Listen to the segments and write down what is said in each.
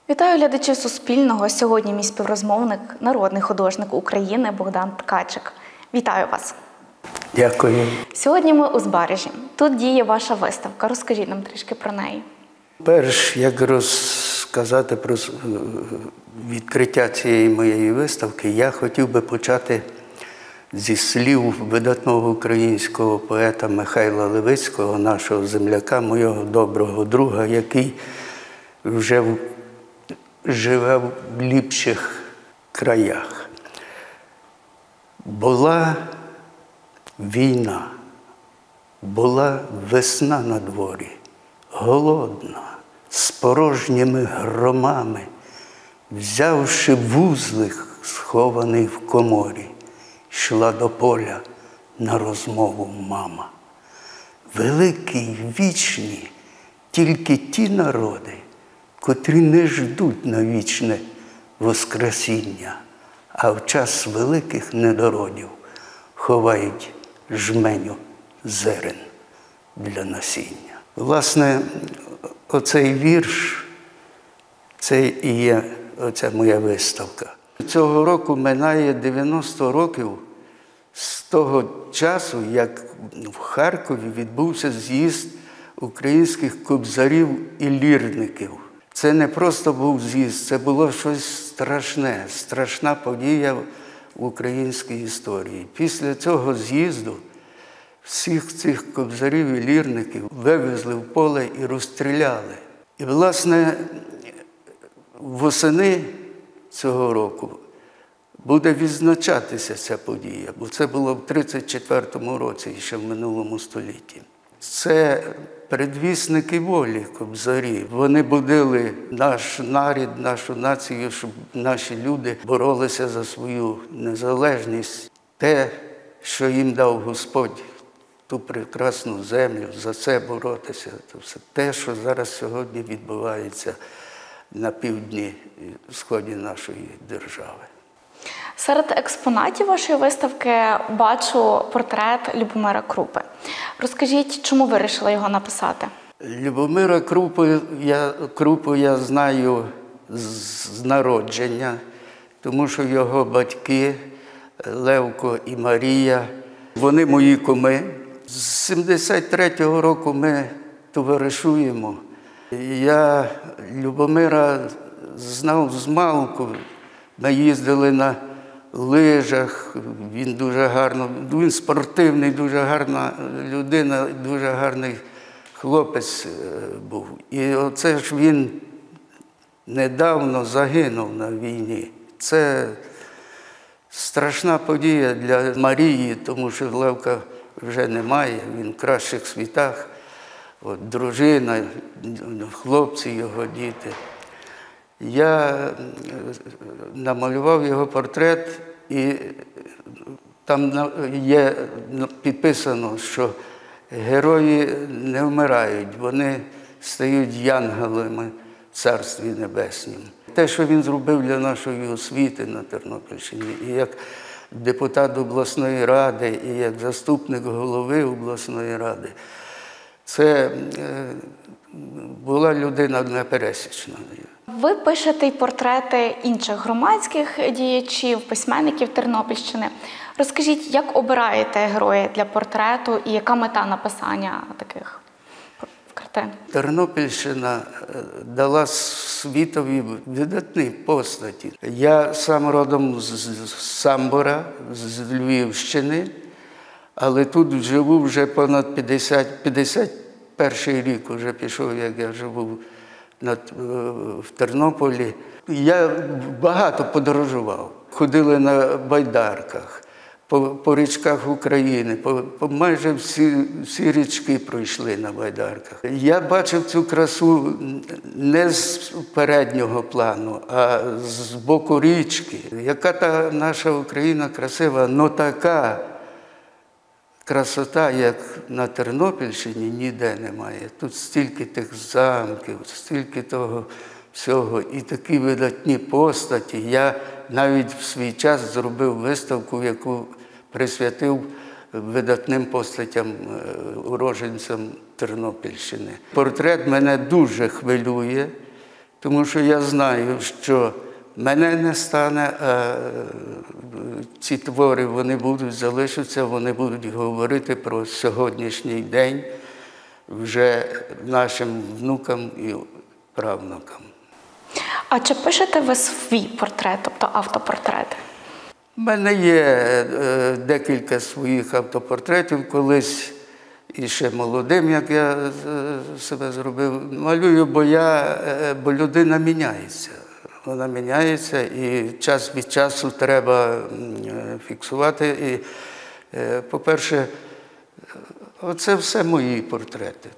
Вітаю глядачів Суспільного. Сьогодні мій співрозмовник, народний художник України Богдан Ткачик. Вітаю вас. Дякую. Сьогодні ми у Збаражі. Тут діє ваша виставка. Розкажіть нам трішки про неї. Перш як розказати про відкриття цієї моєї виставки, я хотів би почати зі слів видатного українського поета Михайла Левицького, нашого земляка, моєго доброго друга, який вже живе в ліпших краях. Була війна, була весна на дворі, голодна, з порожніми громами, взявши вузлик, схований в коморі, йшла до поля на розмову мама. Великі, вічні, тільки ті народи, котрі не ждуть на вічне воскресіння, а в час великих недородів ховають жменю зерен для насіння. Власне, оцей вірш, це і є оця моя виставка. Цього року минає 90 років з того часу, як в Харкові відбувся з'їзд українських кобзарів і лірників. Це не просто був з'їзд, це було щось страшне, страшна подія в українській історії. Після цього з'їзду всіх цих кобзарів і лірників вивезли в поле і розстріляли. І, власне, восени цього року буде відзначатися ця подія, бо це було в 1934 році, ще в минулому столітті. Це предвісники волі кобзарі. Вони будили наш нарід, нашу націю, щоб наші люди боролися за свою незалежність. Те, що їм дав Господь, ту прекрасну землю, за це боротися. Це все те, що зараз сьогодні відбувається на півдні, сході нашої держави. Серед експонатів вашої виставки бачу портрет Любомира Крупи. Розкажіть, чому ви вирішили його написати? Любомира Крупу я знаю з народження, тому що його батьки Левко і Марія, вони мої куми. З 73-го року ми товаришуємо. Я Любомира знав змалку. Ми їздили на лижах, він дуже гарно, він спортивний, дуже гарна людина, дуже гарний хлопець був. І оце ж він недавно загинув на війні. Це страшна подія для Марії, тому що Левка вже немає, він в кращих світах. От, дружина, хлопці його, діти. Я намалював його портрет, і там є підписано, що герої не вмирають, вони стають янголами в Царстві Небеснім. Те, що він зробив для нашої освіти на Тернопільщині, і як депутат обласної ради, і як заступник голови обласної ради, це була людина непересічна. Ви пишете й портрети інших громадських діячів, письменників Тернопільщини. Розкажіть, як обираєте героя для портрету і яка мета написання таких картин? Тернопільщина дала світові видатні постаті. Я сам родом з Самбора, з Львівщини, але тут живу вже понад 51 рік вже пішов, як я живу в Тернополі. Я багато подорожував. Ходили на байдарках, по річках України, по майже всі річки пройшли на байдарках. Я бачив цю красу не з переднього плану, а з боку річки. Яка та наша Україна красива, но така красота, як на Тернопільщині, ніде немає. Тут стільки тих замків, стільки того всього, і такі видатні постаті. Я навіть в свій час зробив виставку, яку присвятив видатним постатям, уродженцям Тернопільщини. Портрет мене дуже хвилює, Тому що я знаю, що мене не стане, а ці твори, вони будуть залишитися, вони будуть говорити про сьогоднішній день вже нашим внукам і правнукам. А чи пишете ви свій портрет, тобто автопортрет? У мене є декілька своїх автопортретів. Колись, і ще молодим, як я себе зробив, малюю, бо людина міняється. Вона міняється, і час від часу треба фіксувати. І, по-перше, оце все мої портрети.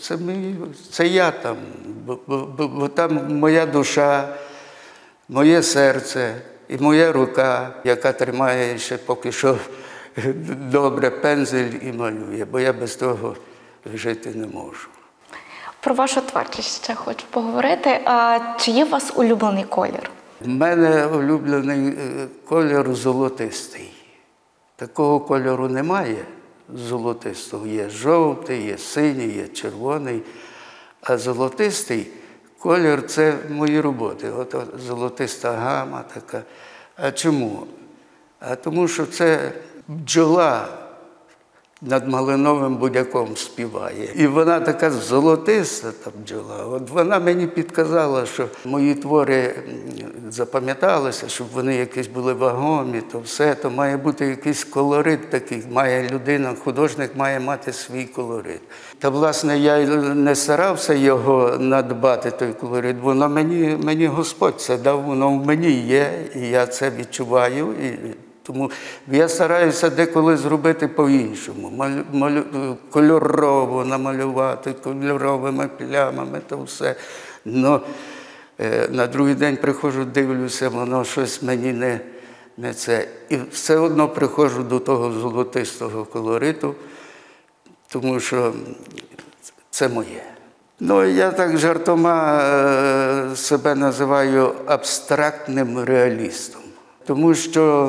Це я там, бо там моя душа, моє серце і моя рука, яка тримає ще поки що добре пензель і малює, бо я без того жити не можу. Про вашу творчість ще хочу поговорити. Чи є у вас улюблений колір? У мене улюблений колір золотистий. Такого кольору немає золотистого. Є жовтий, є синій, є червоний. А золотистий колір – це мої роботи. От золотиста гама така. А чому? А тому що це бджола над малиновим будяком співає. І вона така золотиста, та бджола. От вона мені підказала, що мої твори запам'яталися, щоб вони якісь були вагомі, то все, то має бути якийсь колорит такий, має людина, художник має мати свій колорит. Та, власне, я не старався його надбати, той колорит, воно мені Господь це дав, воно в мені є, і я це відчуваю. Тому я стараюся деколи зробити по-іншому, кольорово намалювати, кольоровими плямами, то все. Но на другий день приходжу, дивлюся, воно щось мені не це. І все одно приходжу до того золотистого колориту, тому що це моє. Ну, я так жартома себе називаю абстрактним реалістом. Тому що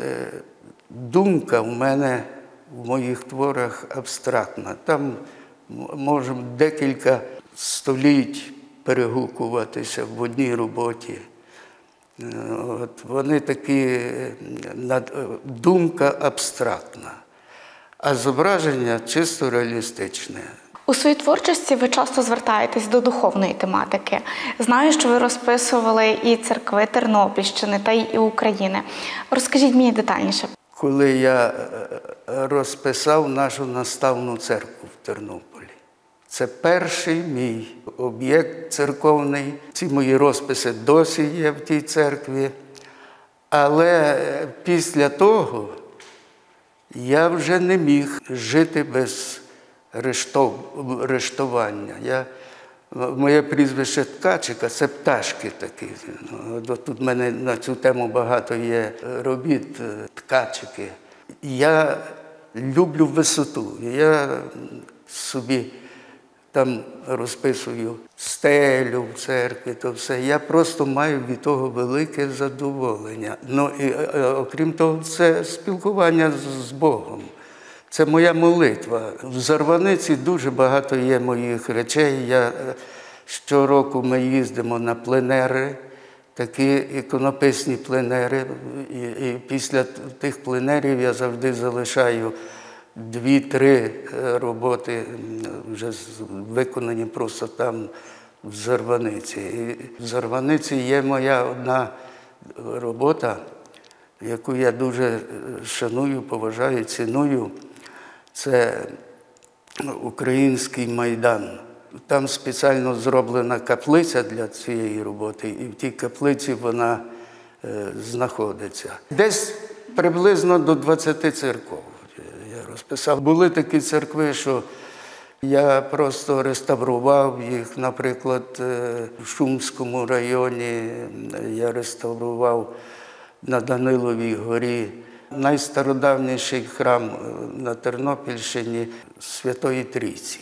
думка в мене в моїх творах абстрактна. Там може декілька століть перегукуватися в одній роботі. От вони такі, думка абстрактна, а зображення чисто реалістичне. У своїй творчості ви часто звертаєтесь до духовної тематики. Знаю, що ви розписували і церкви Тернопільщини, та й України. Розкажіть мені детальніше. Коли я розписав нашу наставну церкву в Тернополі, це перший мій об'єкт церковний. Ці мої розписи досі є в тій церкві. Але після того я вже не міг жити без рештування. Моє прізвище Ткачика – це пташки такі. Тут в мене на цю тему багато є робіт, ткачики. Я люблю висоту. Я собі там розписую стелю в церкві, то все. Я просто маю від того велике задоволення. Ну, і, окрім того, це спілкування з Богом. Це моя молитва. В Зарваниці дуже багато є моїх речей. Щороку ми їздимо на пленери, такі іконописні пленери. І після тих пленерів я завжди залишаю 2-3 роботи, вже виконані просто там, в Зарваниці. І в Зарваниці є моя одна робота, яку я дуже шаную, поважаю, ціную. Це Український Майдан. Там спеціально зроблена каплиця для цієї роботи, і в тій каплиці вона знаходиться. Десь приблизно до 20 церков я розписав. Були такі церкви, що я просто реставрував їх. Наприклад, в Шумському районі я реставрував на Даниловій горі. Найстародавніший храм на Тернопільщині Святої Трійці.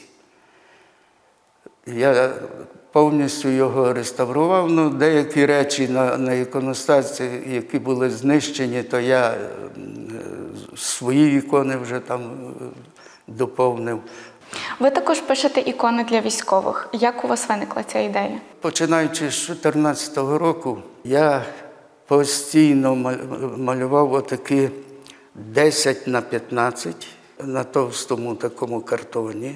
Я повністю його реставрував, ну, деякі речі на іконостасі, які були знищені, то я свої ікони вже там доповнив. Ви також пишете ікони для військових. Як у вас виникла ця ідея? Починаючи з 2014 року, я постійно малював отакі 10 на 15 на товстому такому картоні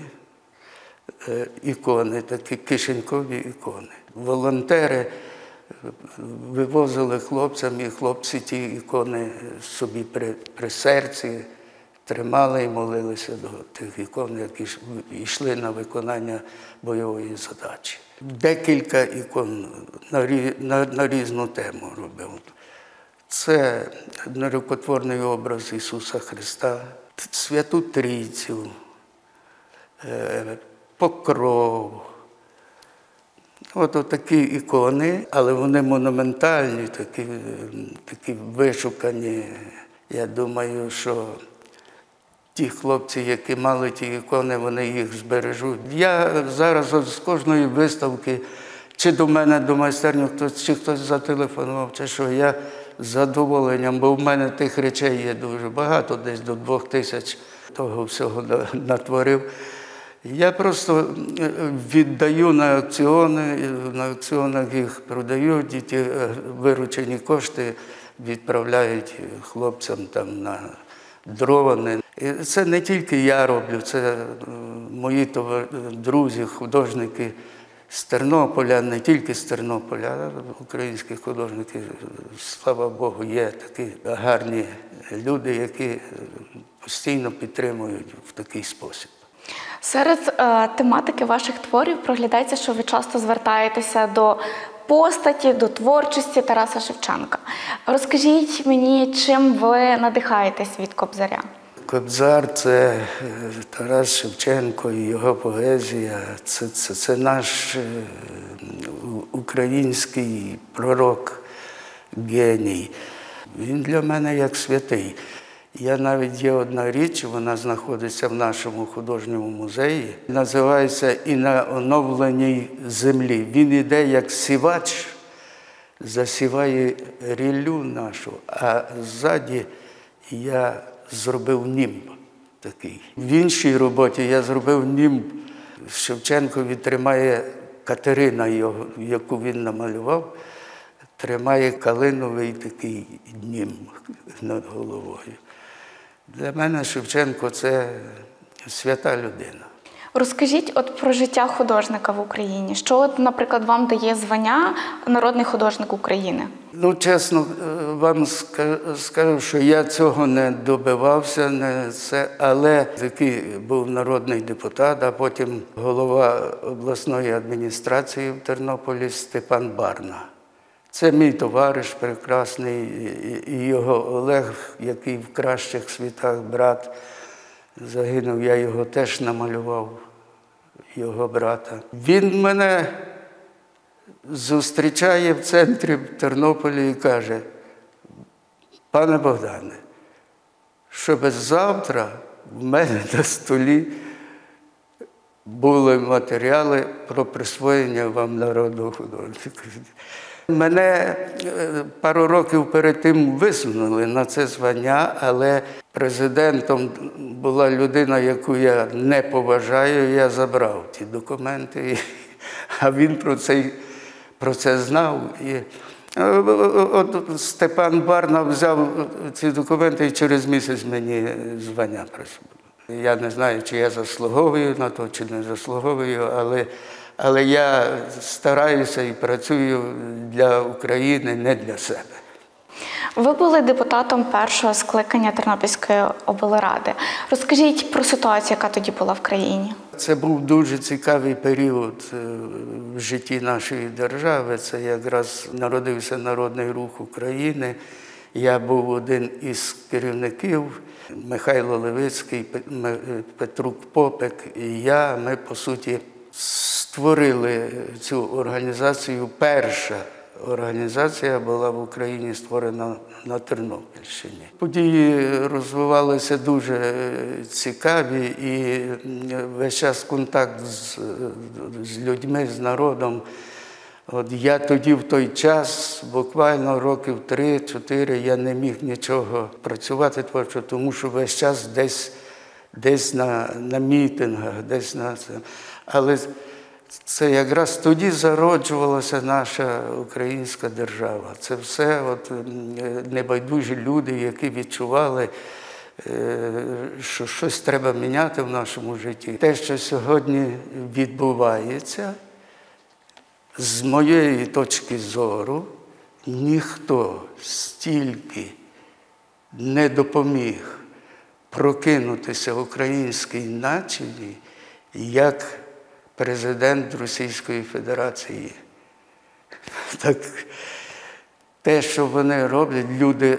ікони, такі кишенькові ікони. Волонтери вивозили хлопцям, і хлопці ті ікони собі при серці тримали і молилися до тих ікон, які йшли на виконання бойової задачі. Декілька ікон на різну тему робив. Це нерукотворний образ Ісуса Христа, Святу Трійцю, Покров. От такі ікони, але вони монументальні, такі вишукані. Я думаю, що ті хлопці, які мали ті ікони, вони їх збережуть. Я зараз з кожної виставки, чи до мене, до майстерні, чи хтось зателефонував, чи що, я з задоволенням, бо в мене тих речей є дуже багато, десь до 2000 того всього натворив. Я просто віддаю на аукціонах їх продають, і ті виручені кошти відправляють хлопцям там на дрова. І це не тільки я роблю, це мої друзі, художники з Тернополя, не тільки з Тернополя, а українські художники, слава Богу, є такі гарні люди, які постійно підтримують в такий спосіб. Серед тематики ваших творів проглядається, що ви часто звертаєтеся до постаті, до творчості Тараса Шевченка. Розкажіть мені, чим ви надихаєтесь від Кобзаря? Кобзар – це Тарас Шевченко і його поезія. Це наш український пророк, геній. Він для мене як святий. Навіть є одна річ, вона знаходиться в нашому художньому музеї, називається «І на оновленій землі». Він іде як сівач, засіває ріллю нашу, а ззаді я зробив німб такий. В іншій роботі я зробив німб, Шевченкові тримає Катерина, яку він намалював, тримає калиновий такий німб над головою. Для мене Шевченко – це свята людина. Розкажіть про життя художника в Україні. Що, наприклад, вам дає звання «Народний художник України»? Чесно вам скажу, що я цього не добивався, але такий був народний депутат, а потім голова обласної адміністрації в Тернополі Степан Барна. Це мій товариш прекрасний, і його Олег, який в кращих світах брат, загинув, я його теж намалював, його брата. Він мене зустрічає в центрі в Тернополі і каже: пане Богдане, щоб завтра в мене на столі були матеріали про присвоєння вам народного художника. Мене пару років перед тим висунули на це звання, але президентом була людина, яку я не поважаю, я забрав ті документи, а він про це знав. От Степан Барна взяв ці документи і через місяць мені звання присвоїв. Я не знаю, чи я заслуговую на то, чи не заслуговую, але я стараюся і працюю для України, не для себе. Ви були депутатом першого скликання Тернопільської облради. Розкажіть про ситуацію, яка тоді була в країні. Це був дуже цікавий період в житті нашої держави. Це якраз народився Народний Рух України. Я був один із керівників, Михайло Левицький, Петрук Попик і я. Ми, по суті, створили цю організацію. Перша організація була в Україні створена на Тернопільщині. Події розвивалися дуже цікаві, і весь час контакт з людьми, з народом. От я тоді в той час, буквально років 3-4, я не міг нічого працювати творчо, тому що весь час десь десь на мітингах, десь на це. Але це якраз тоді зароджувалася наша українська держава. Це все от небайдужі люди, які відчували, що щось треба міняти в нашому житті. Те, що сьогодні відбувається, з моєї точки зору, ніхто стільки не допоміг прокинутися українській нації, як президент Російської Федерації. Так, те, що вони роблять, люди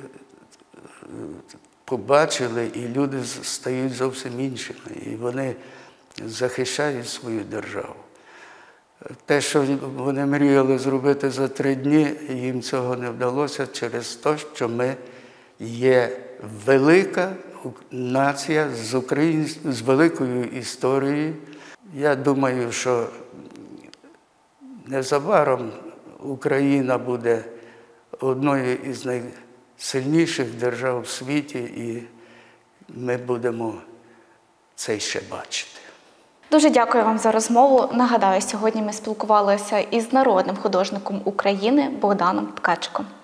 побачили, і люди стають зовсім іншими. І вони захищають свою державу. Те, що вони мріяли зробити за 3 дні, їм цього не вдалося через те, що ми є велика нація з великою історією. Я думаю, що незабаром Україна буде одною із найсильніших держав в світі, і ми будемо це ще бачити. Дуже дякую вам за розмову. Нагадаю, сьогодні ми спілкувалися із народним художником України Богданом Ткачиком.